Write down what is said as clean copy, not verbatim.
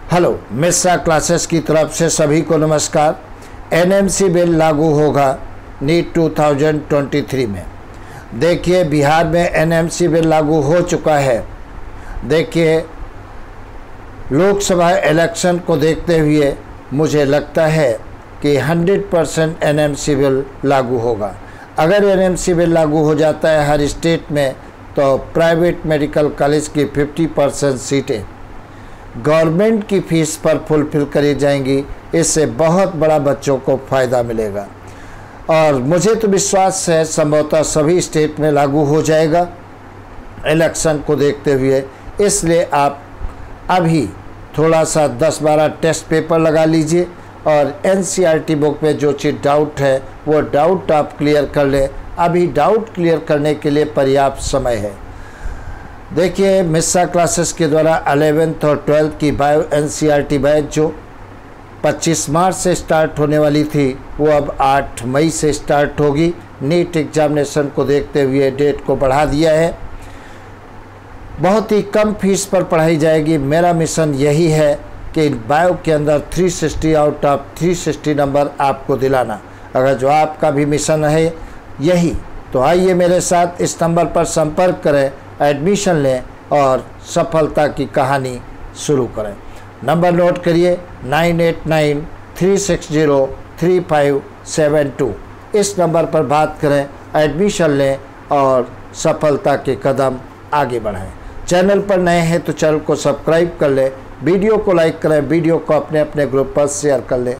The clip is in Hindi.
हेलो, मिश्रा क्लासेस की तरफ से सभी को नमस्कार। एनएमसी बिल लागू होगा नीट 2023 में। देखिए, बिहार में एनएमसी बिल लागू हो चुका है। देखिए, लोकसभा इलेक्शन को देखते हुए मुझे लगता है कि 100% एनएमसी बिल लागू होगा। अगर एनएमसी बिल लागू हो जाता है हर स्टेट में, तो प्राइवेट मेडिकल कॉलेज की 50% सीटें गवर्नमेंट की फ़ीस पर फुलफिल करी जाएंगी। इससे बहुत बड़ा बच्चों को फ़ायदा मिलेगा और मुझे तो विश्वास है संभवतः सभी स्टेट में लागू हो जाएगा इलेक्शन को देखते हुए। इसलिए आप अभी थोड़ा सा 10-12 टेस्ट पेपर लगा लीजिए और एनसीईआरटी बुक में जो चीज़ डाउट है वो डाउट आप क्लियर कर लें। अभी डाउट क्लियर करने के लिए पर्याप्त समय है। देखिए, मिश्रा क्लासेस के द्वारा 11th और 12th की बायो एनसीईआरटी बैच जो 25 मार्च से स्टार्ट होने वाली थी, वो अब 8 मई से स्टार्ट होगी। नीट एग्जामिनेशन को देखते हुए डेट को बढ़ा दिया है। बहुत ही कम फीस पर पढ़ाई जाएगी। मेरा मिशन यही है कि बायो के अंदर 360 आउट ऑफ 360 नंबर आपको दिलाना। अगर जो आपका भी मिशन है यही, तो आइए मेरे साथ इस नंबर पर संपर्क करें, एडमिशन लें और सफलता की कहानी शुरू करें। नंबर नोट करिए 9893603572। इस नंबर पर बात करें, एडमिशन लें और सफलता के कदम आगे बढ़ाएं। चैनल पर नए हैं तो चैनल को सब्सक्राइब कर लें, वीडियो को लाइक करें, वीडियो को अपने ग्रुप पर शेयर कर लें।